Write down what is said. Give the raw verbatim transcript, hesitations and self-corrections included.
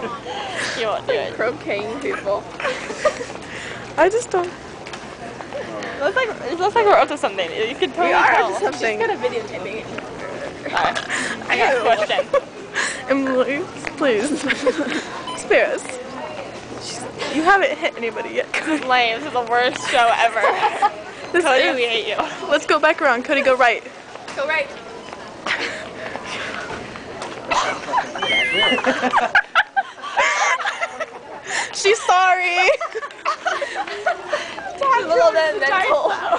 You won't do it. Croqueting people. I just don't. It looks like, it looks like we're up to something. You can totally We are tell. up to something. She's good at videotaping it. Alright. I got a question. Emily, please. Spare us. You haven't hit anybody yet. This is lame. This is the worst show ever. This Cody, is, we hate you. let's go back around. Cody, go right. Go right. She's sorry. She's a little bit mental.